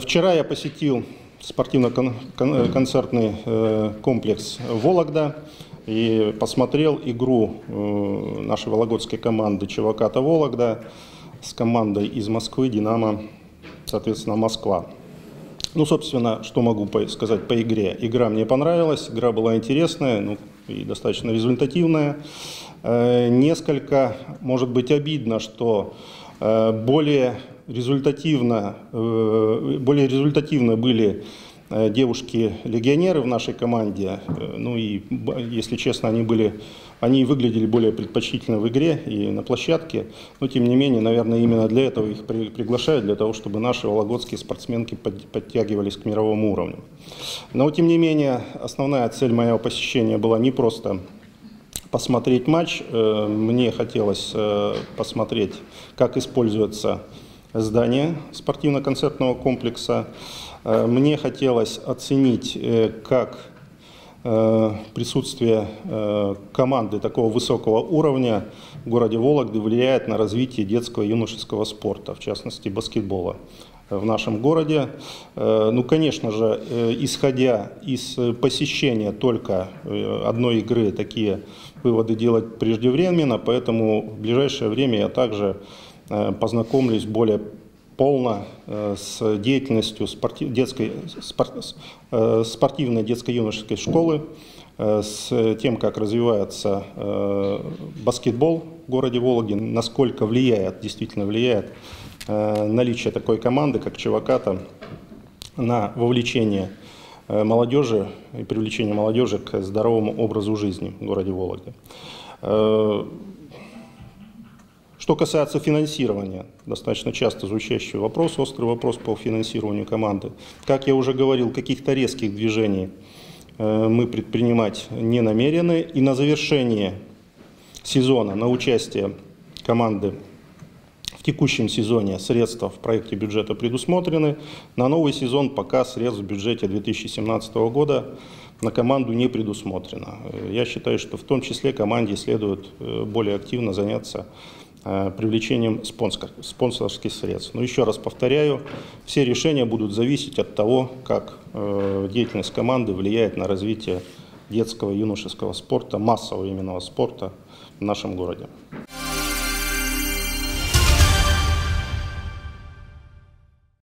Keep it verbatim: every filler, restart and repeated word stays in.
Вчера я посетил спортивно-концертный комплекс «Вологда» и посмотрел игру нашей вологодской команды ЧВК «Вологда» с командой из Москвы «Динамо», соответственно, Москва. Ну, собственно, что могу сказать по игре. Игра мне понравилась, игра была интересная, ну, и достаточно результативная. Несколько, может быть, обидно, что более результативно, более результативно были девушки-легионеры в нашей команде. Ну и, если честно, они, были, они выглядели более предпочтительно в игре и на площадке. Но, тем не менее, наверное, именно для этого их при, приглашают, для того, чтобы наши вологодские спортсменки под, подтягивались к мировому уровню. Но, тем не менее, основная цель моего посещения была не просто посмотреть матч. Мне хотелось посмотреть, как используется здание спортивно-концертного комплекса. Мне хотелось оценить, как присутствие команды такого высокого уровня в городе Вологды влияет на развитие детского и юношеского спорта, в частности баскетбола в нашем городе. Ну, конечно же, исходя из посещения только одной игры, такие выводы делать преждевременно, поэтому в ближайшее время я также познакомлюсь более полно с деятельностью спортив, детской, спорт, спортивной детско-юношеской школы, с тем, как развивается баскетбол в городе Вологде, насколько влияет, действительно влияет наличие такой команды, как ЧВК, на вовлечение молодежи и привлечение молодежи к здоровому образу жизни в городе Вологде. Что касается финансирования, достаточно часто звучащий вопрос, острый вопрос по финансированию команды. Как я уже говорил, каких-то резких движений мы предпринимать не намерены. И на завершение сезона, на участие команды в текущем сезоне средства в проекте бюджета предусмотрены. На новый сезон пока средств в бюджете две тысячи семнадцатого года на команду не предусмотрено. Я считаю, что в том числе команде следует более активно заняться привлечением спонсор, спонсорских средств. Но еще раз повторяю, все решения будут зависеть от того, как деятельность команды влияет на развитие детского и юношеского спорта, массового именного спорта в нашем городе.